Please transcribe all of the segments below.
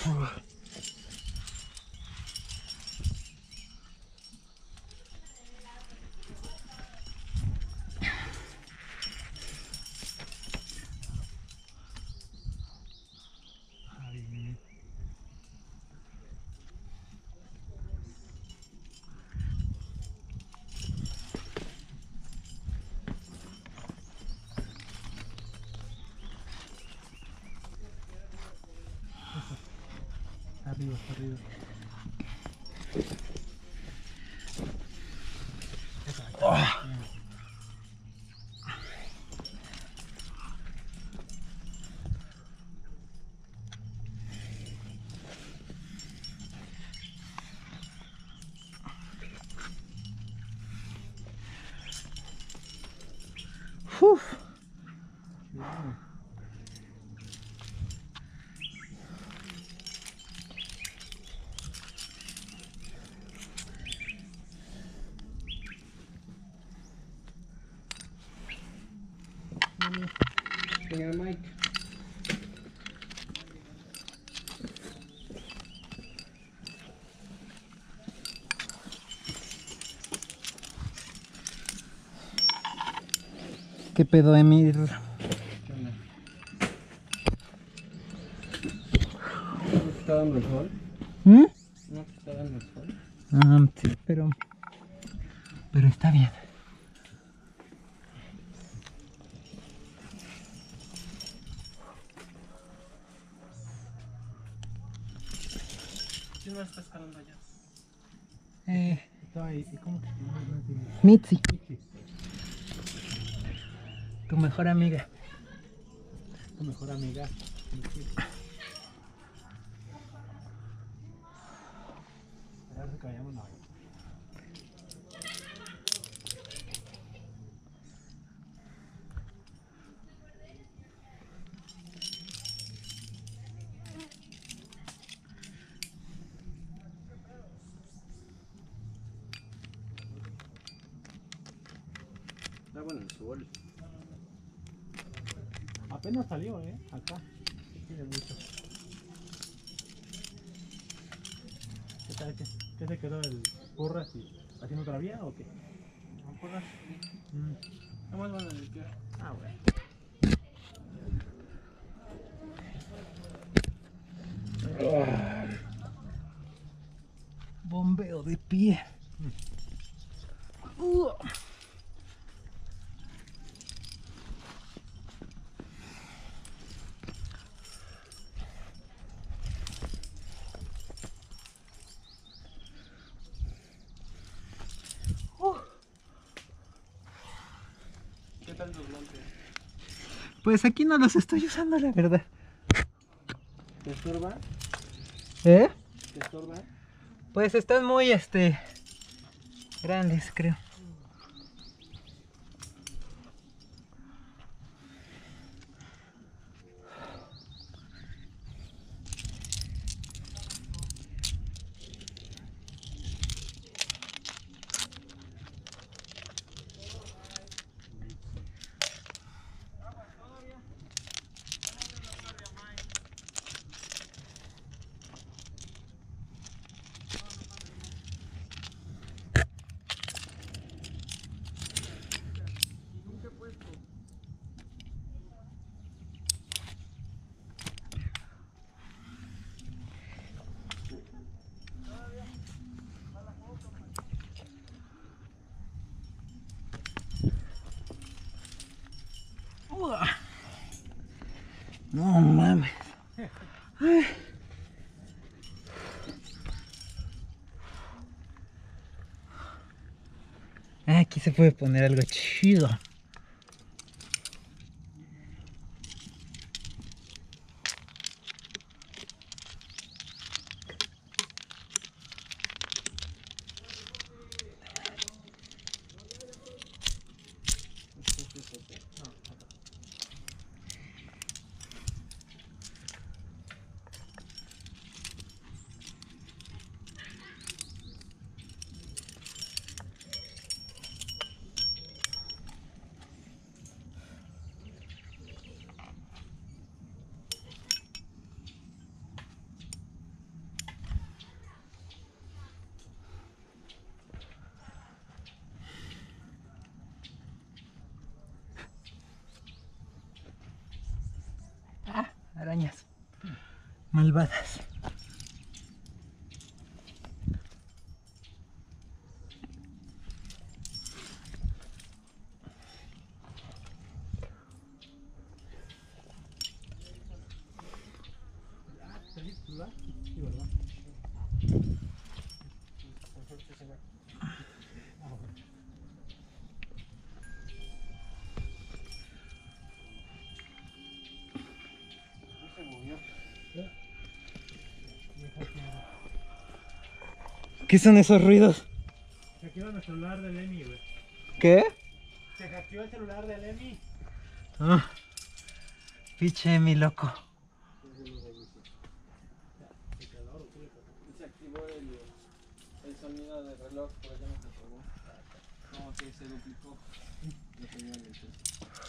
Arriba, arriba. Uf. Señor Mike. ¿Qué pedo, Emir? ¿Qué onda? ¿No te está dando el sol? ¿Mm? ¿No te está dando el sol? Sí, pero está bien. ¿Quién más está escalando allá? Estaba ahí. ¿Y cómo te llamas? Mitzi, tu mejor amiga. Tu mejor amiga. Ahora se callamos la. Está bueno el sol. Apenas salió, acá. Sí, tiene mucho. ¿Qué tal? ¿Qué se quedó el Porras y haciendo otra vía o qué? ¿No Porras? Nada más van a limpiar. Ah, bueno. Bombeo de pie. ¿Qué tal tus montes? Pues aquí no los estoy usando, la verdad. ¿Te estorba? ¿Eh? ¿Te estorba? Pues están muy, grandes, creo. No mames. Aquí se puede poner algo chido. Arañas malvadas. ¿Celular? Sí, ¿verdad? ¿Qué son esos ruidos? Se hackeó el celular del Emi, güey. ¿Qué? Se hackeó el celular del Emi. Ah, pinche mi loco. Se activó el sonido del reloj, por allá no se apagó. Como que se duplicó la señal del teléfono.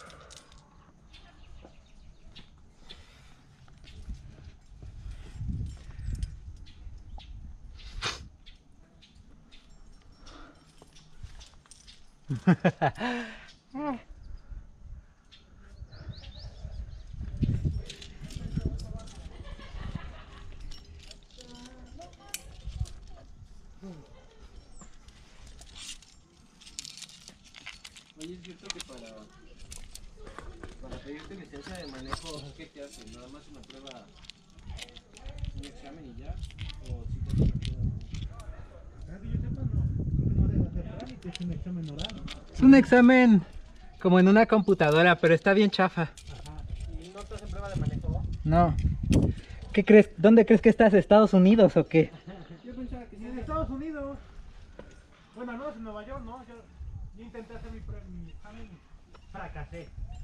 Oye, es cierto que para pedirte licencia de manejo, ¿qué te hacen? ¿Nada más una prueba, un examen y ya? ¿O si te hacen una prueba? Que yo sepa, no. Creo que no debe hacer trámite, es un examen oral. Es un examen como en una computadora, pero está bien chafa. Ajá. ¿Y no te hacen prueba de manejo? No. ¿Qué crees? ¿Dónde crees que estás? ¿Estados Unidos o qué? Yo pensaba que Y en Estados Unidos. Bueno, no, en Nueva York, no. Yo intenté hacer mi examen y fracasé.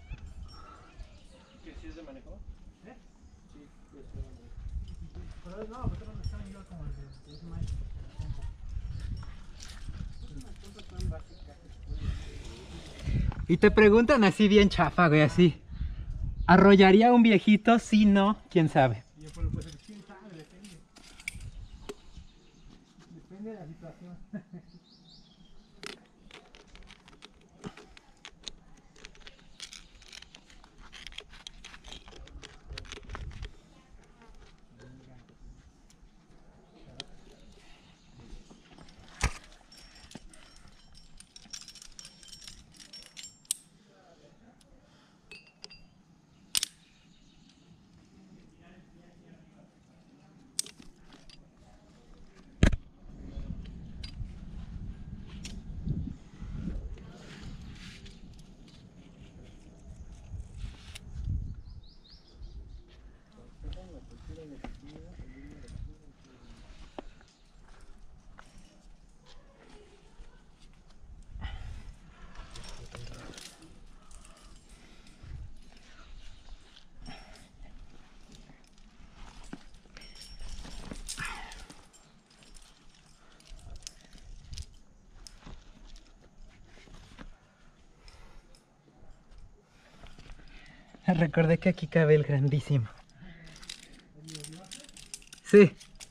¿Que sí es de manejo? ¿Eh? Sí, sí es de manejo. Pero no, pues era un examen yo como el de ese maestro. Y te preguntan así bien chafa, güey, así. ¿Arrollaría a un viejito? Sí, no, quién sabe. Y yo, pues, quién sabe, depende. Depende de la situación. Recordé que aquí cabe el grandísimo. Sí.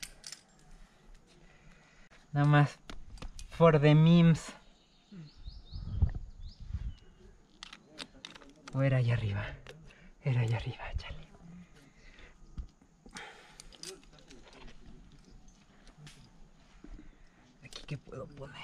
Nada más. For the memes. O era allá arriba. Era allá arriba, chale. Aquí qué puedo poner.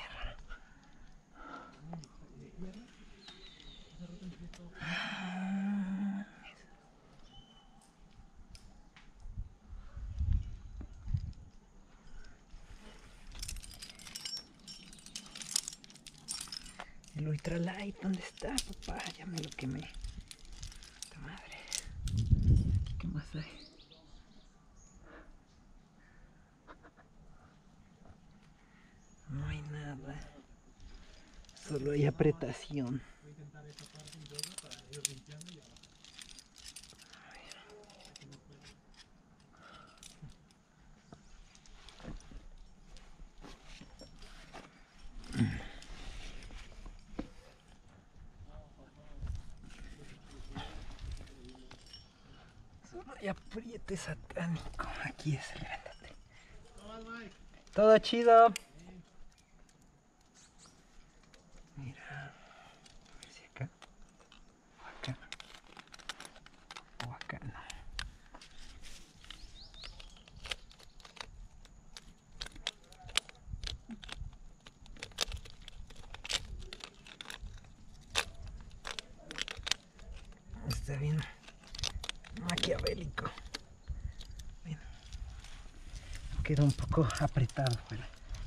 El ultralight, ¿dónde está, papá? Ya me lo quemé. Puta madre. Aquí, ¿qué más hay? No hay nada. Solo hay apretación. Voy a intentar esta parte y luego para ir limpiando y abajo. Solo hay apriete satánico. Aquí es el grandote. No, Mike. Todo chido. Mira. A ver si acá. O acá. O acá no. maquiavélico. Bueno, quedó un poco apretado, pero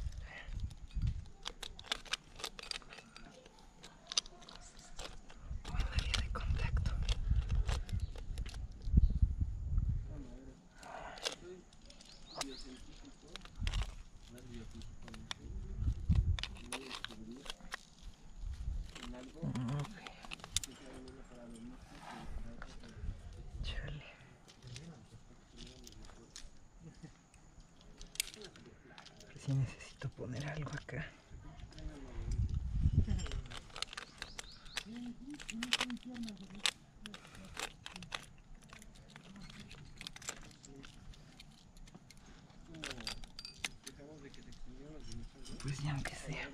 buena área de contacto. Chale. Pero sí necesito poner algo acá. Pues ya aunque sea.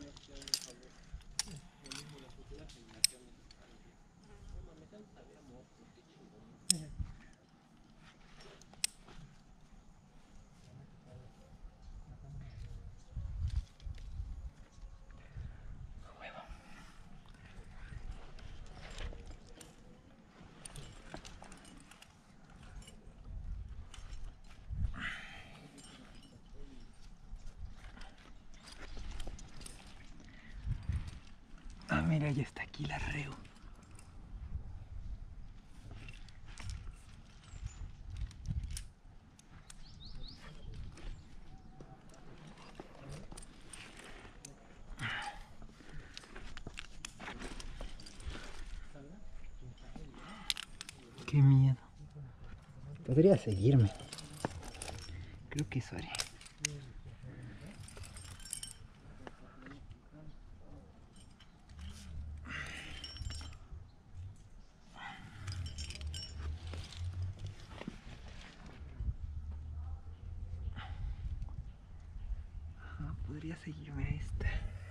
Ah, mira, ya está aquí la reo. Qué miedo. Podría seguirme. Creo que eso haré. No, podría seguirme a esta.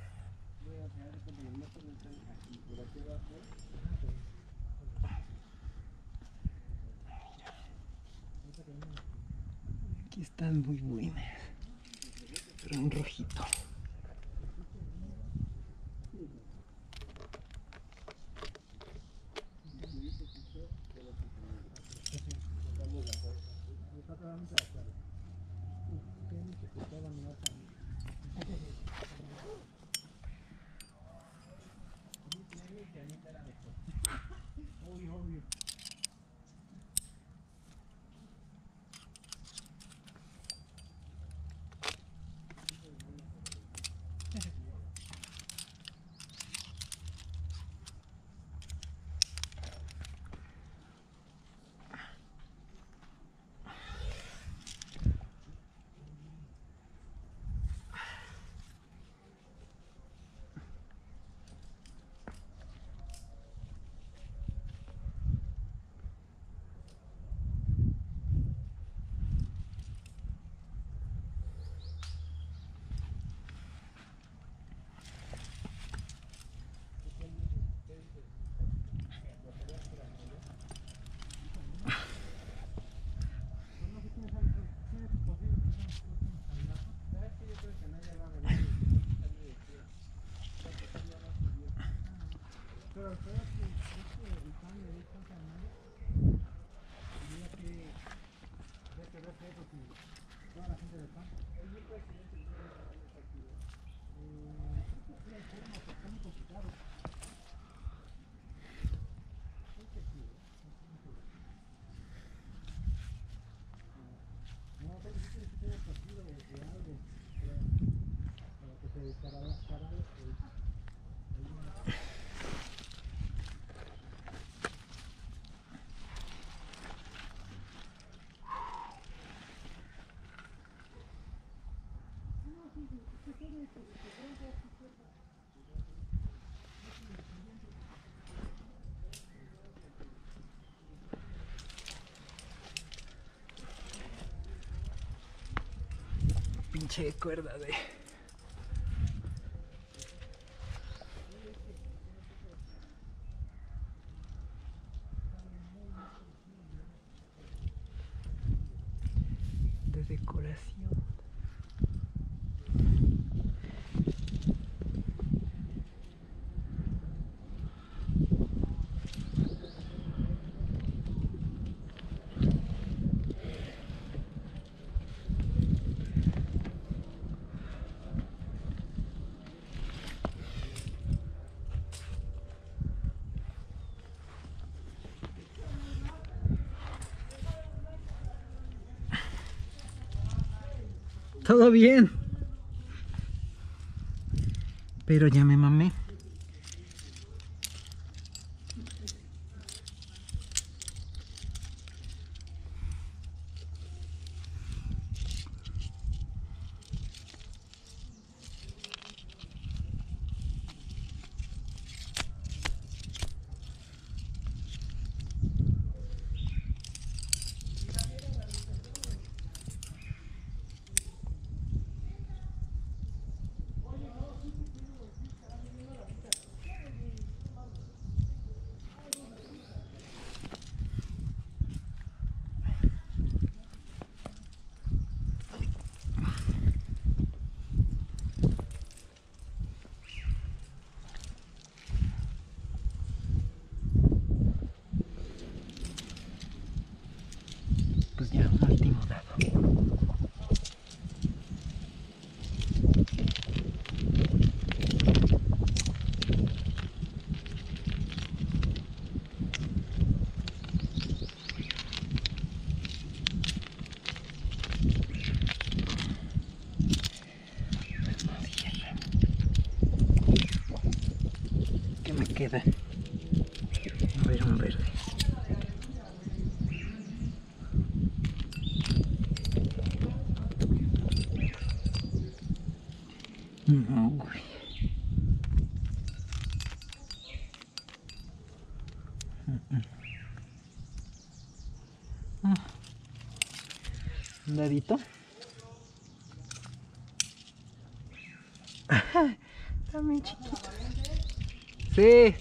Aquí están muy buenas. Pero un rojito. Pinche cuerda de decoración. Todo bien. Pero ya me mamé. Pues ya, un último dado. ¿Qué me queda? A ver, un verde. Uy. Un dadito. Está muy chiquito. Sí.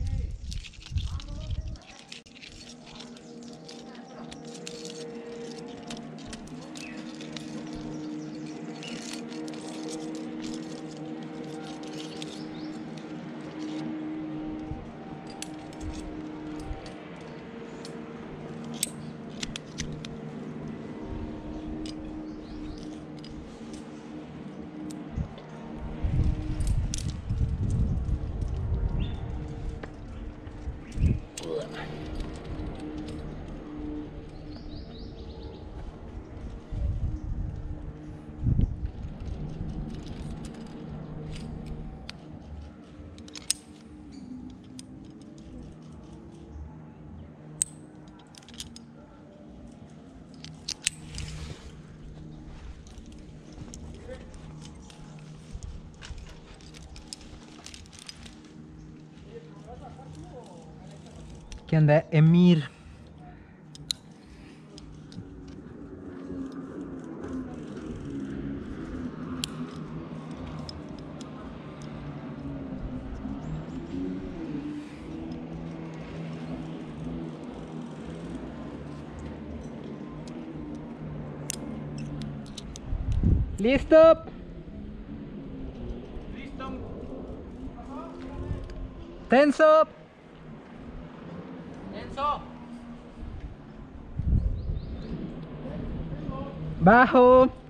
¿Qué onda, Emir? ¿Listo? Listo. Tenso. Enzo. Bajo.